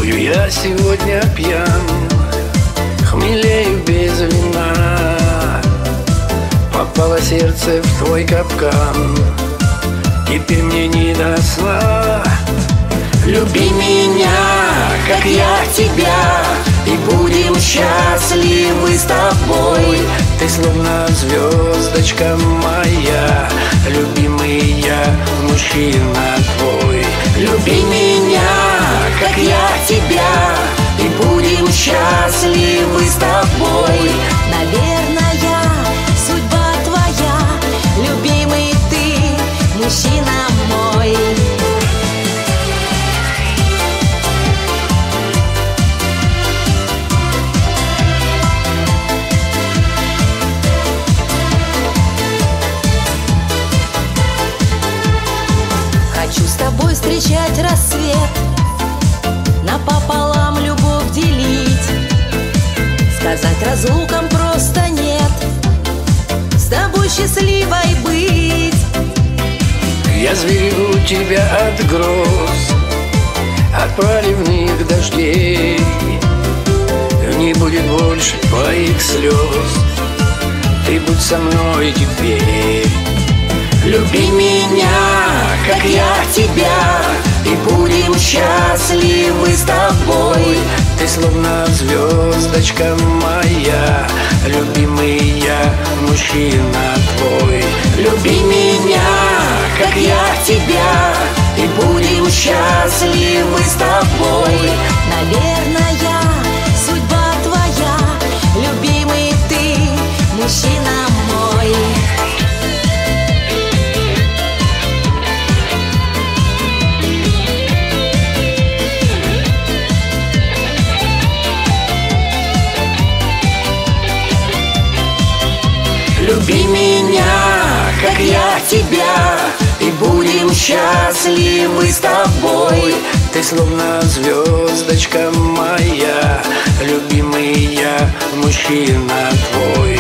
Тобою я сегодня пьян, хмелею без вина. Попало сердце в твой капкан, теперь мне не до сна. Люби меня, как я тебя, и будем счастливы с тобой. Ты словно звездочка моя, любимый я, мужчина твой. Люби меня, как я тебя, и будем счастливы с тобой. Наверное, судьба твоя, любимый ты, мужчина мой. Хочу с тобой встречать рассвет, напополам любовь делить, сказать разлукам просто нет, с тобой счастливой быть. Я сберегу тебя от гроз, от проливных дождей. Не будет больше твоих слез, ты будь со мной теперь. Люби меня, как я тебя, и будем счастливы с тобой. Ты словно звездочка моя, любимый я, мужчина твой. Люби меня, как я тебя, и будем счастливы с тобой. Наверное, судьба твоя, любимый ты, мужчина мой. Люби меня, как я тебя, и будем счастливы с тобой. Ты словно звездочка моя, любимый я, мужчина твой.